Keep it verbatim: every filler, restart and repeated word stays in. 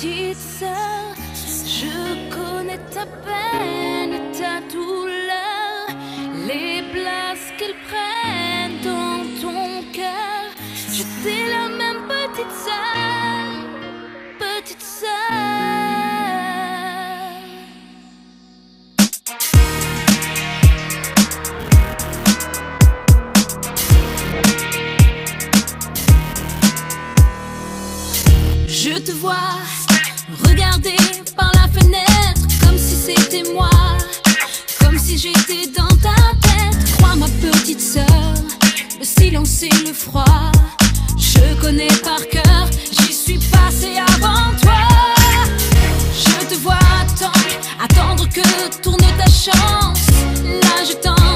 petite sœur. Je connais ta peine et ta douleur, les places qu'ils prennent dans ton cœur. J'étais la même petite sœur, petite sœur. Je te vois regarder par la fenêtre comme si c'était moi, comme si j'étais dans ta tête. Crois ma petite sœur, le silence et le froid, je connais par cœur, j'y suis passée avant toi. Je te vois attendre, attendre que tourne ta chance. Là je t'en